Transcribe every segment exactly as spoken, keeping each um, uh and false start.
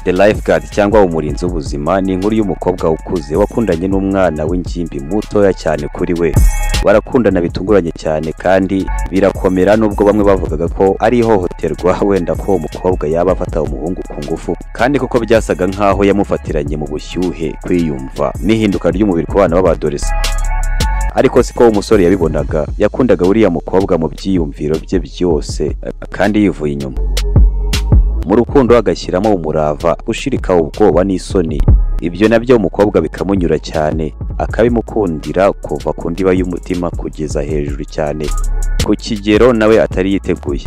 The Lifeguard cyangwa umurinzi w'ubuzima ni inkuru y'umukobwa ukuze wakundanye n'umwana w'ingimbi mutoya cyane kuri we. Barakundana bitunguranye cyane kandi birakomera, nubwo bamwe bavugaga ko ari ihohoterwa wenda ko umukobwa yaba afata umuhungu ku ngufu, kandi koko byasaga nkaho yamufatiranye mu bushyuhe, kwiyumva n'ihinduka ry'umubiri ku bana b'abadolescent. Ariko siko umusore yabibonaga, yakundaga uriya mukobwa mu byiyumviro bye byose kandi yivuye inyuma. Mu rukundo agashyiramo umurava, ushirika ubwoba n'isoni. Ibyo nabyo umukobwa bikamunyura cyane, akabimukundira kuva ku ndiba y'umutima kugeza hejuru cyane, ku kigero nawe atari yiteguye.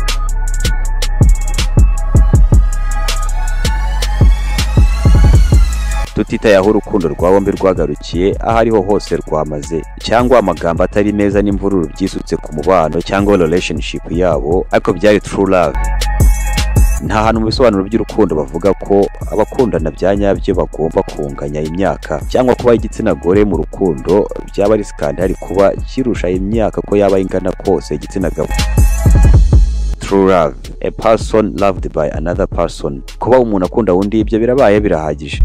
Tutitaye aho urukundo rwa bombi rwagarukiye, aho ariho hose rwamaze, cyangwa amagambo atari meza n'imvururu byisutse ku mubano cyangwa relationship yabo, ariko byari true love. Nta hantu mu bisobanuro by'urukundo bavuga ko abakundana bya nyabyo bagomba kunganya imyaka, cyangwa kuba igitsina gore mu rukundo byaba ari skandali kuba kirusha imyaka ko yaba ingana kose igitsina gabo. True love, a person loved by another person. Kuba umuntu akunda undi, ibyo birabaye birahagije.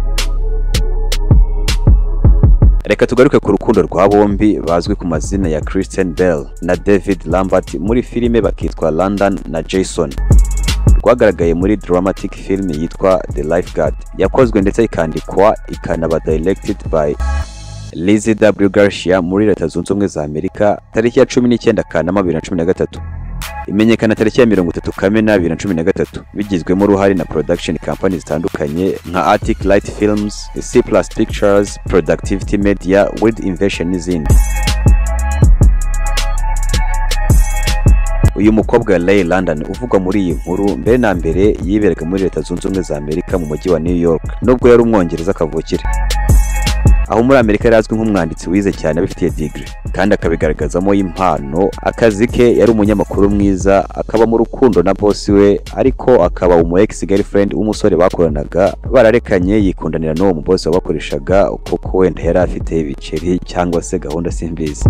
Reka tugaruke ku rukundo rwa bombi bazwi ku mazina ya Kristen Bell na David Lambert muri filime bakitwa London na Jason. Rwagaragaye muri dramatic film yitwa The Lifeguard, yakozwe ndetse ikandikwa ikanaba directed by Lizzie W. Garcia muri Leta Zunze Ubumwe za Amerika tariki ya cumi n'icyenda Kanama bibiri na cumi na gatatu. Imenyekana tariki ya mirongo itatu Kamena bibiri na cumi na gatatu, bigizwemo uruhare na production companies zitandukanye nka Arctic Light Films, C plus Pictures, Productivity Media, With Invention n'izindi. Uyu mukobwa Ray London uvugwa muri iyi nkuru mbere na mbere yiberaga muri Leta Zunze Ubumwe za Amerika mu mujyi wa New York, nubwo yari umwongereza kavukire. Aho muri Amerika yari azwi nk'umwanditsi wize cyane abifitiye degree, kandi akabigaragazamo impano. Akazi ke yari umunyamakuru mwiza, akaba mu rukundo na boss we, ariko akaba umu ex girlfriend w'umusore bakoranaga, bararekanye yikundanira n'uwo mu boss wabakoreshaga kuko wenda yari afite ibiceri cyangwa se gahunda simbizi.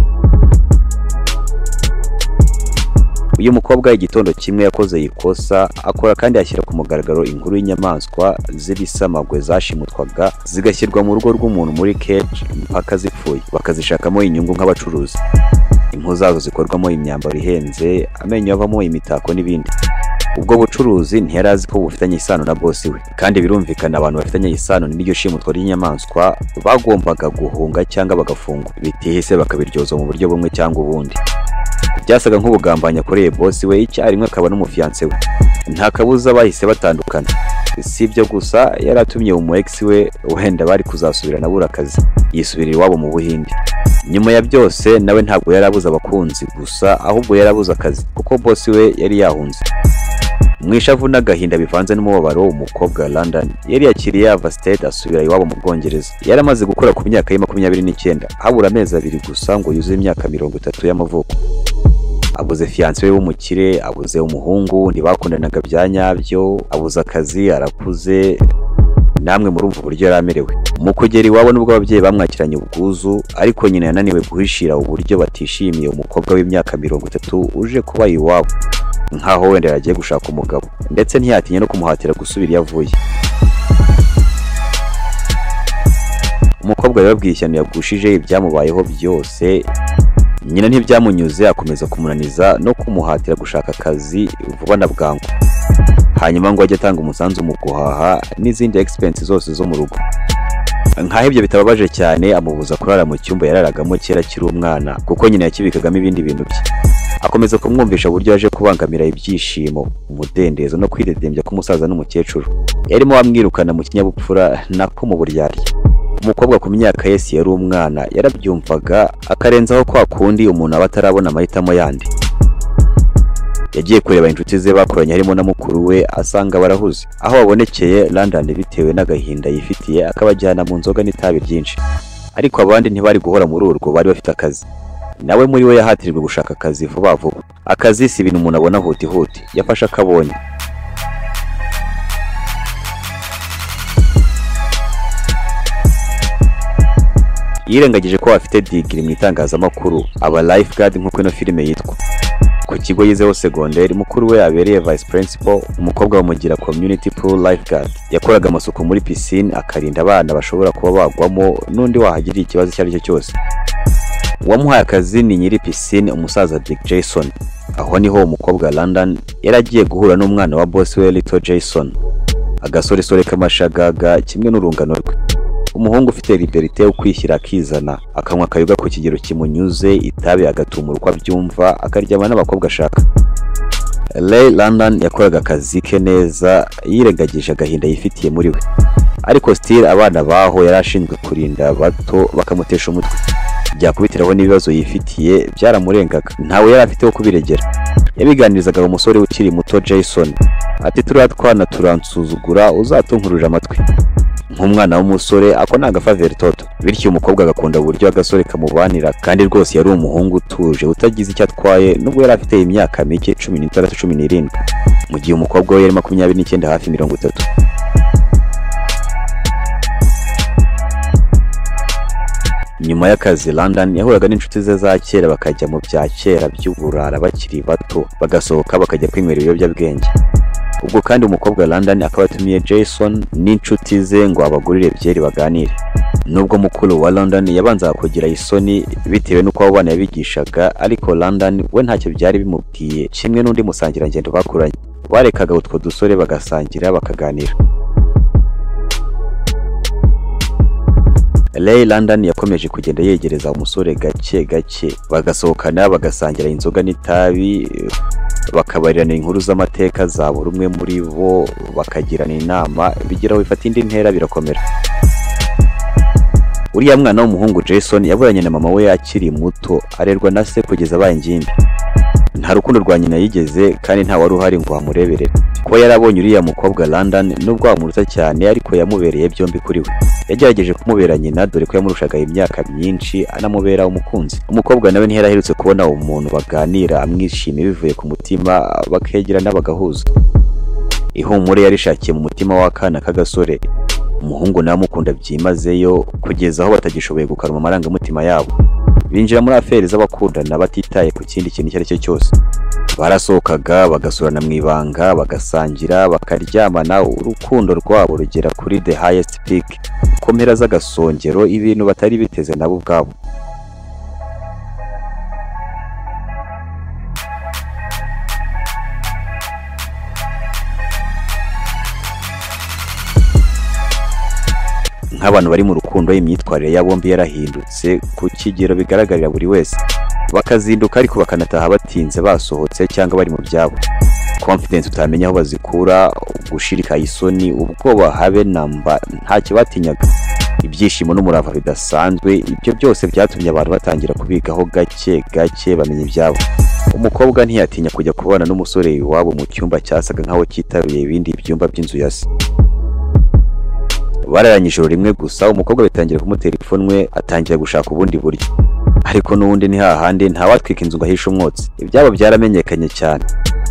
Uyu mukobwa igitondo kimwe yakoze yikosa, akora kandi ashyira ku mugaragaro inkuru y'inyamaswa z'ibisamagwe zashimutwaga zigashyirwa mu rugo rw'umuntu muri cage mpaka zipfuye, bakazishakamo inyungu nk'abacuruzi. Impu zazo zikorwamo imyambaro ihenze, amenyo avamo imitako n'ibindi. Ubwo bucuruzi ntiyari azi ko bufitanye isano na boss we, kandi birumvikana abantu bafitanye isano n'iryo shimutwa ry'inyamaswa bagombaga guhunga cyangwa bagafungwa, bitihise bakabiryoza mu buryo bumwe cyangwa ubundi. Byasaga nk'ubugambanya akoreye boss we, icyarimwe akaba n'umufiance we. Nta kabuza bahise batandukana. Si ibyo gusa, yari atumye umu ex we wenda bari kuzasubira nabura akazi, yisubirira iwabo mu Buhinde. Nyuma ya byose nawe ntabwo yari abuze abakunzi gusa, ahubwo yari abuze akazi kuko boss we yari yahunze. Mwishavu n'agahinda bivanze n'umubabaro, umukobwa London yari yakiriye yava state asubira iwabo mu Bwongereza. Yari amaze gukora ku myaka ya makumyabiri n'icyenda, habura amezi abiri gusa ngo yuzuye imyaka mirongo itatu y'amavuko. Abuze fiance we w'umukire, abuze umuhungu ntibakundanaga bya nyabyo, abuze akazi, arakuze. Namwe murumva uburyo yaramerewe. Mu kugera iwabo nubwo ababyeyi bamwakiranye ubwuzu, ariko nyina yananiwe guhishira uburyo batishimiye umukobwa w'imyaka mirongo itatu uje kuba iwabo, nkaho wenda yagiye gushaka umugabo, ndetse ntiyatinye no kumuhatira gusubira iyo avuye. Umukobwa yababwiye ishyano yagushije ibyamubayeho byose. Nyina ntibyamunyuze, akomeza kumunaniza no kumuhatira gushaka akazi vuba na bwangu, hanyuma ngo ajye atanga umusanzu mu guhaha n'izindi expense zose zo mu rugo. Nkaho ibyo bitababaje cyane, amubuza kurara mu cyumba yararagamo kera kiri umwana kuko nyina yakibikagamo ibindi bintu bye. Akomeza kumwumvisha uburyo yaje kubangamira ibyishimo, umudendezo no kwidedembya k'umusaza n'umukecuru. Yarimo amwirukana mu kinyabupfura nako mu buryarya. Umukobwa ku myaka yesi yari umwana, yarabyumvaga akarenzaho kwa kundi umuntu aba atarabona amahitamo yandi. Yagiye kureba inshuti ze bakoranye harimo na mukuru we, asanga barahuze. Aho babonekeye London bitewe n'agahinda yifitiye, akabajyana mu nzoga n'itabi ryinshi. Ariko abandi ntibari guhora muri urwo, bari bafite akazi. Nawe muri we yahatirirwe gushaka akazi vuba vuba. Akazi si ibintu umuntu abona huti huti, yafashe akabonye. Yirengagije ko afite degree mu itangazamakuru, aba lifeguard nk'uko ino filime yitwa. ku kigo yizeho segonderi mukuru we abereye vice principal, umukobwa bamugira community pool lifeguard. Yakoraga amasuku muri piscine akarinda abana bashobora kuba bagwamo n'undi wahagirira ikibazo icyo ari cyo cyose. Uwamuhaye akazi ni nyiri piscine umusaza Big Jason. Aho niho umukobwa London yaragiye guhura n'umwana wa boss we Little Jason, agasore sore kamashagaga kimwe n'urungano rwe. Umuhungu ufite liberté yo kwishyira akizana, akanywa akayoga ku kigero kimunyuze, itabi agatumura uko abyumva, akaryama n'abakobwa ashaka. Ray London yakoraga akazi ke neza, yirengagije agahinda yifitiye muri we, ariko still abana baho yarashinzwe kurinda bato bakamutesha umutwe. Byakubitiraho n'ibibazo yifitiye byaramurengaga, ntawe yari afite wo kubiregera. Yabiganirizaga umusore ukiri muto Jason ati turiya twana turansuzugura, uzatunkururira amatwi. Nk'umwana w'umusore ako naga faveri toto, bityo umukobwa agakunda uburyo agasore kamubanira, kandi rwose yari umuhungu utuje utagize icyo atwaye nubwo yari afite imyaka mike cumi n'itandatu cumi n'irindwi, mu gihe umukobwa we yari makumyabiri n'icyenda hafi mirongo itatu. Nyuma y'akazi London yahuraga n'inshuti ze za kera bakajya mu bya kera by'uburara bakiri bato, bagasohoka bakajya kwinywera ibiyobyabwenge. Ubwo kandi umukobwa London akaba atumiye Jason n'inshuti ze ngo abagurire byeri baganire. Nubwo mukuru wa London yabanza kugira isoni bitewe n'uko abo bana yabigishaga, ariko London we ntacyo byari bimubwiye, kimwe n'undi musangira ngendo bakuranye. Barekaga utwo dusore bagasangira bakaganira. Ray London yakomeje kugenda yegereza umusore gake gake, bagasohokana bagasangira inzoga n'itabi, bakabarirana inkuru z'amateka za buri umwe muri bo, bakagirana inama, bigeraho bifata indi ntera birakomera. Uriya mwana w'umuhungu Jason yaburanye na mama we yakiri muto, arerwa na se kugeza abaye ingimbi. Nta rukundo rwa nyina yigeze, kandi nta wari uhari ngo amureberere. Kuba yarabonye uriya mukobwa London nubwo amuruta cyane, ariko yamubereye byombi kuri we. Yagerageje kumubera nyina dore ko yamurushaga imyaka myinshi, anamubera umukunzi. Umukobwa nawe ntiyaraherutse kubona umuntu baganira amwishimiye bivuye ku mutima, bakegerana bagahuza. Ihumure yarishakiye mu mutima w'akana k'agasore. Umuhungu nawe amukunda byimazeyo kugeza aho batagishoboye gukaruma amarangamutima yabo. Binjira muri aferi z'abakundana batitaye ku kindi kintu icyo ari cyo cyose. Barasohokaga bagasurana mu ibanga, bagasangira, bakaryamana, urukundo rwabo rugera kuri the highest peak, ku mpera z'agasongero, ibintu batari biteze nabo ubwabo. Nk'abantu bari mu rukundo, imyitwarire ya bombi yarahindutse ku kigero bigaragarira buri wese. Bakazinduka ariko bakanataha batinze, basohotse cyangwa bari mu byabo. Confidence utamenya aho bazikura, gushirika isoni, ubwoba habe namba, ntacyo batinyaga. Ibyishimo n'umurava bidasanzwe, ibyo byose byatumye abantu batangira kubigaho gake gake bamenya ibyabo. Umukobwa ntiyatinya kujya kubana n'umusore iwabo mu cyumba cyasaga nkaho kitaruye ibindi byumba by'inzu ya se. Bararanye ijoro rimwe gusa, umukobwa bitangira kumutera ipfunwe, atangira gushaka ubundi buryo. Ariko n'ubundi ni hahandi ntawatwika inzu ngo ahishe umwotsi. Ibyabo byaramenyekanye cyane.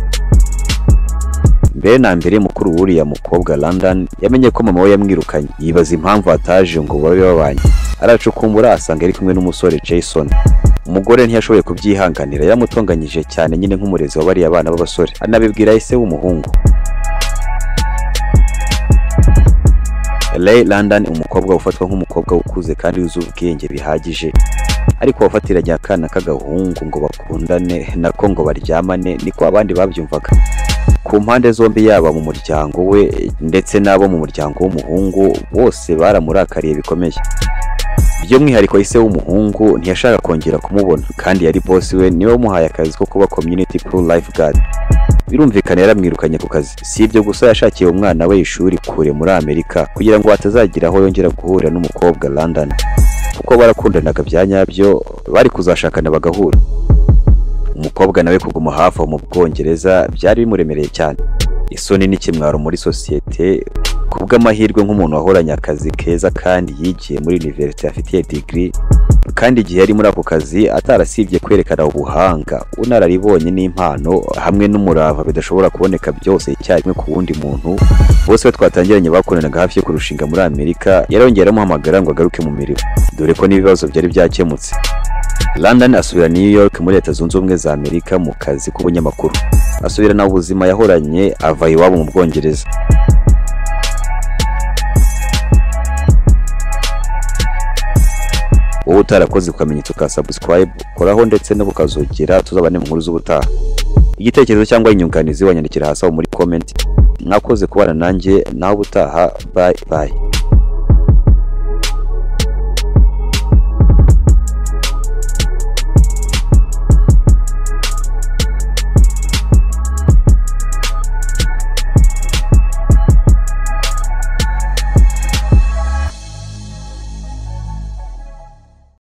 Mbere na mbere mukuru w'uriya mukobwa London yamenye ko mama we yamwirukanye, yibaza impamvu ataje ngo babe babanye. Aracukumbura asanga ari kumwe n'umusore Jason. Umugore ntiyashoboye kubyihanganira, yaramutonganyije cyane nyine nk'umurezi wabari abana b'abasore, anabibwira ise w'umuhungu. Ray London umukobwa ufatwa nk'umukobwa ukuze kandi uzi ubwenge bihagije, ariko wafatiranye akana k'agahungu ngo bakundane nako ngo baryamane, niko abandi babyumvaga. Ku mpande zombi, yaba mu muryango we ndetse n'abo mu muryango w'umuhungu, bose baramurakariye bikomeye. By'umwihariko ise w'umuhungu ntiyashaka kongera kumubona, kandi yari boss we niwe wamuhaye akazi ko kuba community pool lifeguard. Birumvikana yaramwirukanye ku kazi. Si ibyo gusa, yashakiye umwana we ishuri kure muri Amerika kugira ngo atazagira aho yongera guhurira n'umukobwa London, kuko barakundanaga bya nyabyo, bari kuzashakana bagahura. Umukobwa nawe kuguma hafi mu Bwongereza byari bimuremereye cyane. Isoni n'ikimwaro muri societe, kubw'amahirwe nk'umuntu wahoranye akazi keza kandi yigiye muri university afitiye degree, kandi igihe yari muri ako kazi atarasibye kwerekana ubuhanga, unararibonye n'impano hamwe n'umurava bidashobora kuboneka byose icyarimwe ku wundi muntu. Bose twatangiranye bakundanaga hafi yo kurushinga muri Amerika, yarongera amuhamagara ngo agaruke mu mirimo, dore ko n'ibibazo byari byakemutse. London asubira New York muri Leta Zunze Ubumwe za Amerika mu kazi k'ubunyamakuru. Asubirana ubuzima yahoranye ava iwabo mu Bwongereza. Wowe utarakoze ukamenyetso ka subscribe koraho ndetse no bukazogera tuzabane mu nkuru z'ubutaha. Igitekerezo cyangwa inyunganizi wanyandikira hasi aho muri comment. Mwakoze kubana nanjye naho ubutaha. Bye bye.